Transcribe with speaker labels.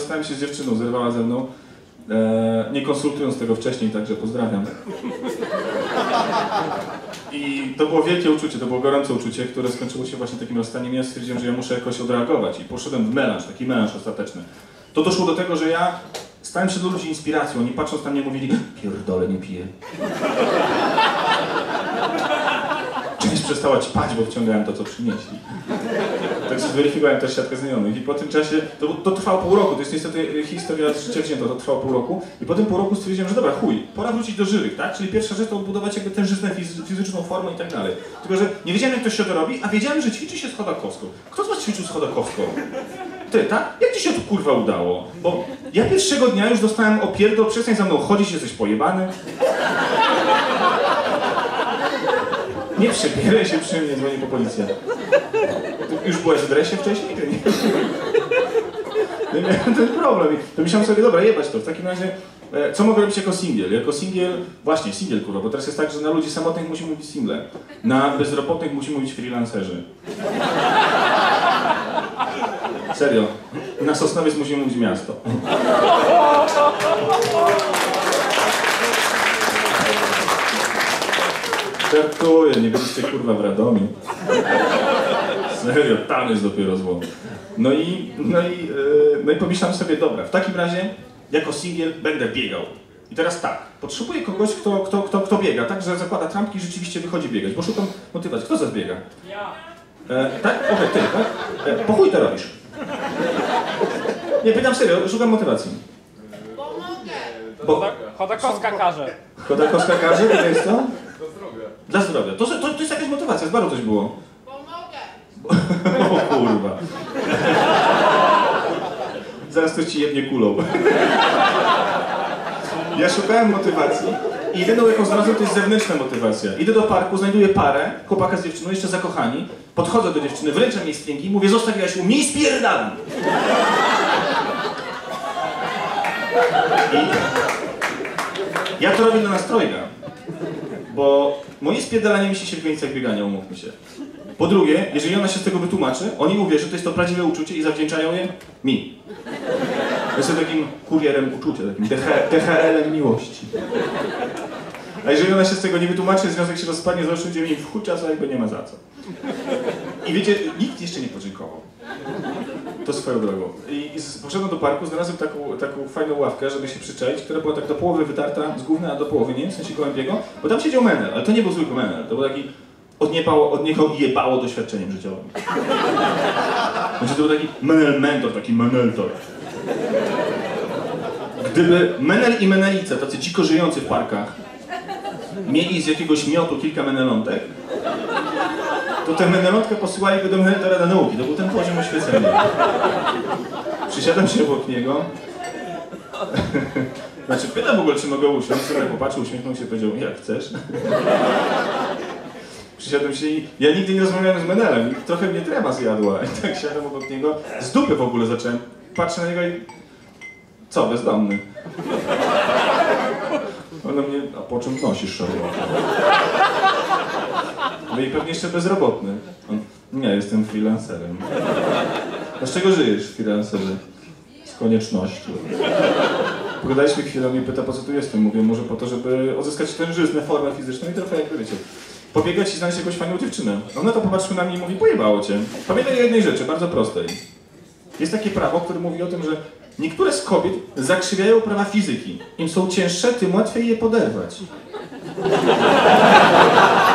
Speaker 1: rozstałem się z dziewczyną, zerwała ze mną, nie konsultując tego wcześniej, także pozdrawiam. I to było wielkie uczucie, to było gorące uczucie, które skończyło się właśnie takim rozstaniem. Ja stwierdziłem, że ja muszę jakoś odreagować i poszedłem w melanż, taki melanż ostateczny. To doszło do tego, że ja stałem się dla ludzi inspiracją. Oni patrząc na mnie mówili, pierdolę, nie piję. Część przestała ćpać, bo wciągałem to, co przynieśli. Tak zweryfikowałem też siatkę znajomych i po tym czasie, to trwało pół roku, to jest niestety historia z życia wzięta, to trwało pół roku i po tym pół roku stwierdziłem, że dobra, chuj, pora wrócić do żywych, tak? Czyli pierwsza rzecz to odbudować jakby tężyznę fizyczną formę i tak dalej. Tylko, że nie wiedziałem, jak ktoś się to robi, a wiedziałem, że ćwiczy się z Chodakowską. Kto z was ćwiczył z Chodakowską? Ty, tak? Jak ci się to kurwa udało? Bo ja pierwszego dnia już dostałem opierdol, przestań za mną chodzić, jesteś pojebany. Nie przebieraj się przy mnie, dzwoni po policję. Ty już byłeś w dresie wcześniej? Nie. No miałem ten problem. To myślałem sobie, dobra, jebać to. W takim razie, co mogę robić jako singiel? Jako singiel, właśnie singiel kurwa, bo teraz jest tak, że na ludzi samotnych musi mówić single. Na bezrobotnych musi mówić freelancerzy. Serio. Na Sosnowiec musi mówić miasto. Żartuję, nie byliście kurwa w Radomiu. Serio, tam jest dopiero zło. No i pomyślałem sobie, dobra, w takim razie jako singiel będę biegał. I teraz tak, potrzebuję kogoś, kto biega, tak, że zakłada trampki i rzeczywiście wychodzi biegać, bo szukam motywacji. Kto z was biega?
Speaker 2: Ja.
Speaker 1: Tak? Okej, ty, tak? Po chuj to robisz? Nie, pytam serio, szukam motywacji.
Speaker 2: Bo Chodakowska każe.
Speaker 1: Chodakowska każe, to jest to?
Speaker 3: Dla zdrowia.
Speaker 1: Dla zdrowia. To jest jakaś motywacja, z baru coś było.
Speaker 4: Pomogę!
Speaker 1: O kurwa. Zaraz ktoś ci jebnie kulą. Ja szukałem motywacji i jedyną jaką znalazłem to jest zewnętrzna motywacja. Idę do parku, znajduję parę, chłopaka z dziewczyną, jeszcze zakochani. Podchodzę do dziewczyny, wręczam jej stringi i mówię, zostawiłaś u mnie i spierdalam. I ja to robię dla nastrojga, bo moje spierdalanie mieści się w granicach biegania, umówmy się. Po drugie, jeżeli ona się z tego wytłumaczy, oni uwierzą, że to jest to prawdziwe uczucie i zawdzięczają je mi. Jestem takim kurierem uczucia, takim DHL-em miłości. A jeżeli ona się z tego nie wytłumaczy, związek się rozpadnie, zaoszczędzi mi w chuj czasu, jakby nie ma za co. I wiecie, nikt jeszcze nie podziękował. To swoją drogą. I poszedłem do parku, znalazłem taką fajną ławkę, żeby się przyczaić, która była tak do połowy wytarta z gówna, a do połowy nie, w sensie gołębiego, bo tam siedział menel, ale to nie był zwykły menel, to był taki odjechał i jebało doświadczeniem życiowym. Znaczy to był taki menel-mentor, taki meneltor. Gdyby menel i menelica, tacy dziko żyjący w parkach, mieli z jakiegoś miotu kilka menelątek, to tę menelątkę posyłaliby do meneltora na nauki. To był ten poziom oświecenia. Przysiadam się obok niego. Znaczy pytam w ogóle, czy mogę usiąść. Sobie popatrzył, uśmiechnął się i powiedział, jak chcesz. Przysiadłem się i ja nigdy nie rozmawiałem z menelem. I trochę mnie trema zjadła. I tak siadam obok niego. Z dupy w ogóle zacząłem. Patrzę na niego i... Co, bezdomny? Ona mnie... A po czym nosisz, Charlotte? No i pewnie jeszcze bezrobotny. On, nie, jestem freelancerem. A z czego żyjesz, freelancerze? Z konieczności. Pogadaliśmy chwilę, mnie pyta, po co tu jestem. Mówię, może po to, żeby uzyskać tężyznę, formę fizyczną i trochę, jakby wiecie, pobiegać i znaleźć jakąś fajną dziewczynę. Ona to popatrzyła na mnie i mówi, pojebało cię. Pamiętaj o jednej rzeczy, bardzo prostej. Jest takie prawo, które mówi o tym, że niektóre z kobiet zakrzywiają prawa fizyki. Im są cięższe, tym łatwiej je poderwać.